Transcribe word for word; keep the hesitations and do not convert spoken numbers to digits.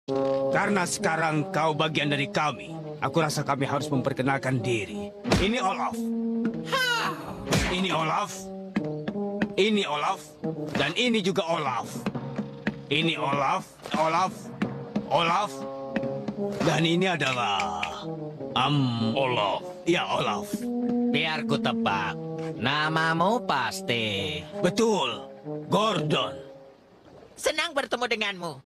Karena sekarang kau bagian dari kami, aku rasa kami harus memperkenalkan diri. Ini Olaf. Ini Olaf. Ini Olaf. Dan ini juga Olaf. Ini Olaf. Olaf. Olaf. Dan ini adalah... Um, Olaf. Ya, Olaf. Biar ku tebak. Namamu pasti. Betul. Gordon. Senang bertemu denganmu.